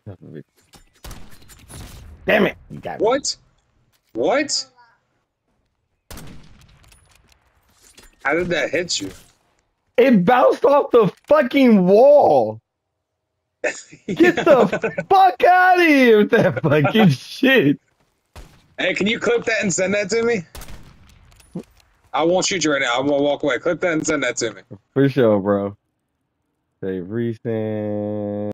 Damn it! You got me. What? What? How did that hit you? It bounced off the fucking wall. Get the fuck out of here with that fucking shit. Hey, can you clip that and send that to me? I won't shoot you right now. I'm gonna walk away. Clip that and send that to me. For sure, bro. Save recent.